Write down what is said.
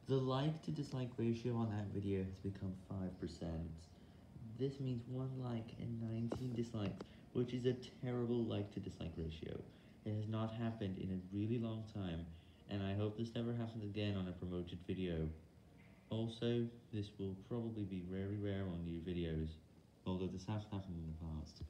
The like to dislike ratio on that video has become 5%. This means 1 like and 19 dislikes, which is a terrible like to dislike ratio. It has not happened in a really long time, and I hope this never happens again on a promoted video. Also, this will probably be very rare on new videos, although this has happened in the past.